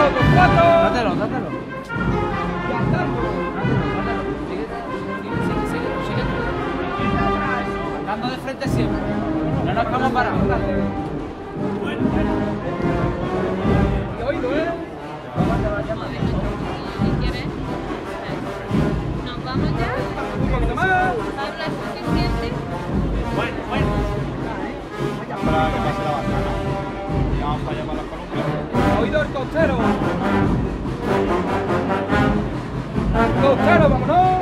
otros 4. Dátelo. Ya andando. Sigue. Andando de frente siempre. No nos vamos parados. Y oído, ¿eh? ¿Quieres? ¿Nos vamos ya? Un poquito más. ¿Habla suficiente? Bueno. Para que pase la banda, ¿no? Ya vamos para allá para los columpios. Oído el costero. Costero, vámonos.